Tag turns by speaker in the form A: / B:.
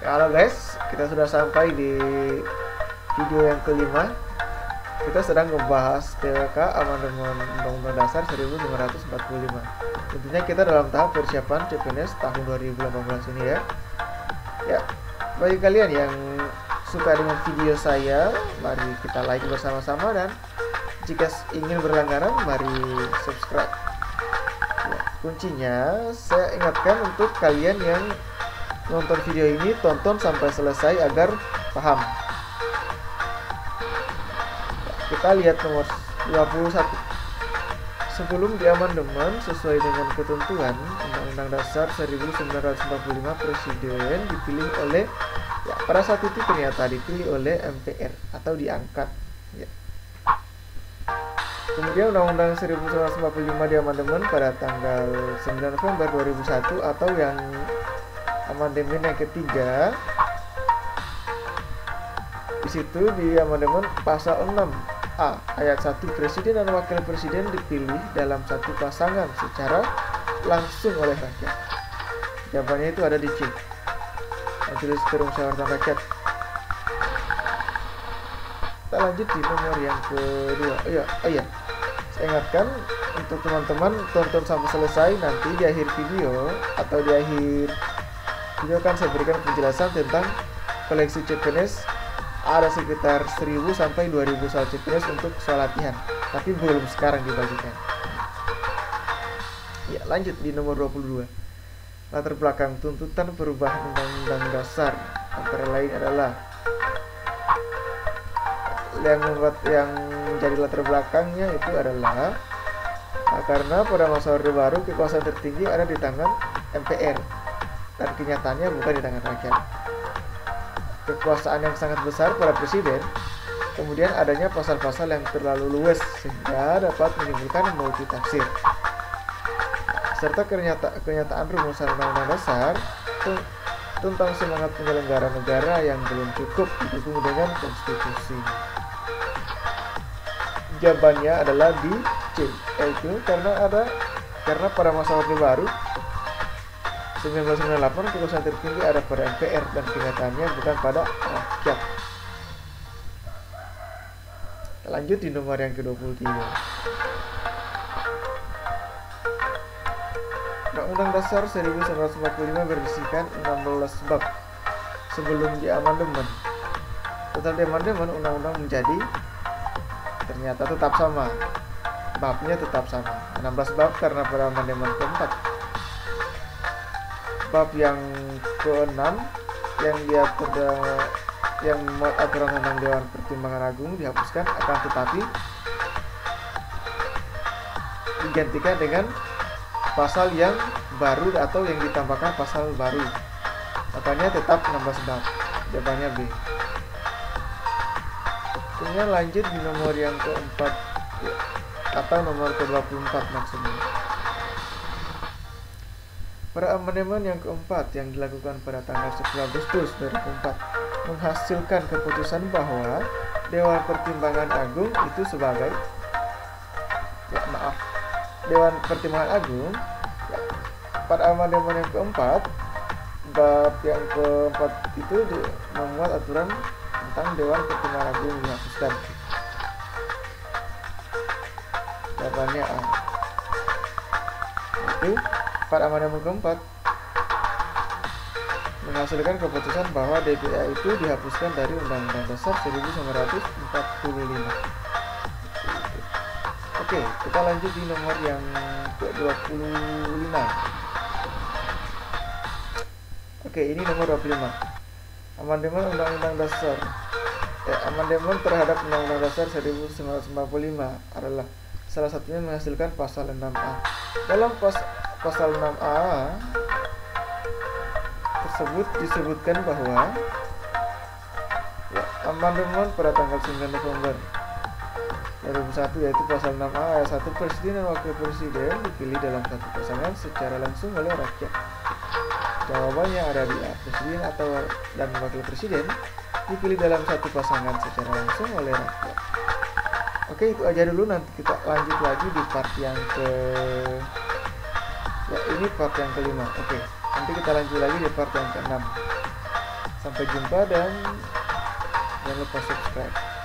A: Halo guys, kita sudah sampai di video yang kelima. Kita sedang membahas TWK Amandemen Undang-Undang Dasar 1945. Tentunya kita dalam tahap persiapan CPNS tahun 2018 ini ya. Ya, bagi kalian yang suka dengan video saya, mari kita like bersama-sama, dan jika ingin berlangganan, mari subscribe. Ya, kuncinya saya ingatkan untuk kalian yang nonton video ini, tonton sampai selesai agar paham. Kita lihat nomor 21. Sebelum diamandemen sesuai dengan ketentuan Undang-Undang Dasar 1945, Presiden dipilih oleh, ya, pada saat itu ternyata dipilih oleh MPR atau diangkat, ya. Kemudian Undang-Undang 1945 diamandemen pada tanggal 9 November 2001 atau yang amandemen yang ketiga. Di situ di amandemen pasal 6A ayat 1, Presiden dan Wakil Presiden dipilih dalam satu pasangan secara langsung oleh rakyat. Jawabannya itu ada di C, Majelis Permusyawaratan Rakyat. Kita lanjut di nomor yang kedua. Saya ingatkan untuk teman-teman tonton sampai selesai. Nanti di akhir video atau di akhir video akan saya berikan penjelasan tentang koleksi CPNS. Ada sekitar 1000 sampai 2000 soal CPNS untuk soal latihan, tapi belum sekarang dibagikan. Ya, lanjut di nomor 22. Latar belakang tuntutan perubahan Undang-Undang Dasar antara lain adalah, yang menjadi latar belakangnya itu adalah karena pada masa Orde Baru kekuasaan tertinggi ada di tangan MPR dan kenyataannya bukan di tangan rakyat. Kekuasaan yang sangat besar pada presiden, kemudian adanya pasal-pasal yang terlalu luas sehingga dapat menimbulkan multitafsir, serta kenyataan rumusan Undang-Undang Dasar tentang semangat penyelenggara negara yang belum cukup didukung dengan konstitusi. Jawabannya adalah di C, yaitu karena pada masa Orde Baru 1998 kekuasaan tertinggi ada pada MPR dan kenyataannya bukan pada rakyat. Lanjut di nomor yang ke-23. Undang-Undang Dasar 1945 berisikan 16 bab sebelum diamandemen. Setelah diamandemen, undang-undang menjadi ternyata tetap sama. Babnya tetap sama, 16 bab karena pada amandemen keempat. Bab yang ke-6 yang diatur yang memuat aturan tentang Dewan Pertimbangan Agung dihapuskan, akan tetapi digantikan dengan pasal yang baru atau yang ditambahkan pasal baru. Makanya tetap 16 bab. Jawabannya B. Kemudian lanjut di nomor yang keempat atau nomor ke-24 maksudnya. Pada amandemen yang keempat yang dilakukan pada tanggal 10 Agustus 2004 menghasilkan keputusan bahwa Dewan Pertimbangan Agung itu sebagai Dewan Pertimbangan Agung, ya, pada amandemen yang keempat bab yang keempat itu memuat aturan tentang Dewan Pertimbangan Agung dihapuskan. Jawabannya A. Itu pada amandemen keempat menghasilkan keputusan bahwa DPA itu dihapuskan dari Undang-Undang Dasar 1945. Oke, kita lanjut di nomor yang ke-25. Oke, ini nomor 25. Amandemen Undang-Undang Dasar. Amandemen terhadap Undang-Undang Dasar 1945 adalah salah satunya menghasilkan pasal 6A. Dalam pasal 6A tersebut disebutkan bahwa, ya, amandemen pada tanggal 9 November 2001, yaitu pasal 6A ayat 1, Presiden dan Wakil Presiden dipilih dalam satu pasangan secara langsung oleh rakyat. Jawabannya ada di A. Presiden dan Wakil Presiden dipilih dalam satu pasangan secara langsung oleh rakyat. Oke, itu aja dulu. Nanti kita lanjut lagi di part yang ini part yang kelima. Oke, nanti kita lanjut lagi di part yang ke-6. Sampai jumpa dan jangan lupa subscribe.